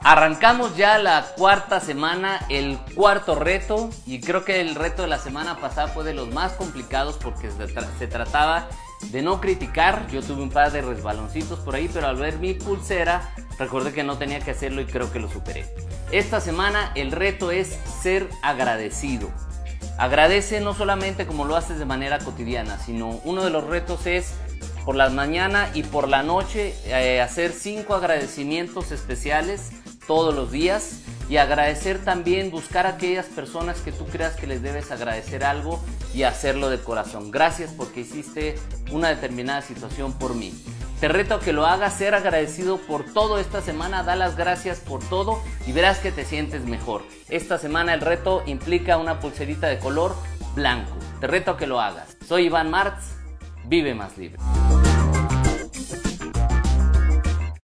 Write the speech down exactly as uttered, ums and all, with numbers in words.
Arrancamos ya la cuarta semana, el cuarto reto, y creo que el reto de la semana pasada fue de los más complicados porque se, tra se trataba de no criticar. Yo tuve un par de resbaloncitos por ahí, pero al ver mi pulsera recordé que no tenía que hacerlo y creo que lo superé. Esta semana el reto es ser agradecido. Agradece no solamente como lo haces de manera cotidiana, sino uno de los retos es por la mañana y por la noche eh, hacer cinco agradecimientos especiales todos los días, y agradecer también, buscar a aquellas personas que tú creas que les debes agradecer algo y hacerlo de corazón. Gracias porque hiciste una determinada situación por mí. Te reto a que lo hagas, ser agradecido por todo esta semana, da las gracias por todo y verás que te sientes mejor. Esta semana el reto implica una pulserita de color blanco. Te reto a que lo hagas. Soy Iván Martz, vive más libre.